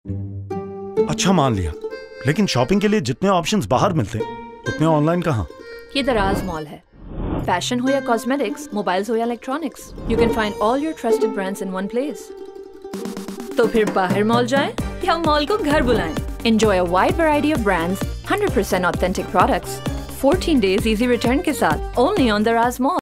अच्छा मान लिया, लेकिन शॉपिंग के लिए जितने ऑप्शंस बाहर मिलते हैं उतने ऑनलाइन कहाँ? ये दराज मॉल है। फैशन हो या कॉस्मेटिक्स, मोबाइल्स हो या electronics, you can find all your trusted brands in one place. तो फिर बाहर मॉल जाएं या मॉल को घर बुलाएं। Enjoy a wide variety of brands, 100% authentic products, 14 days easy return के साथ, only on Daraz Mall.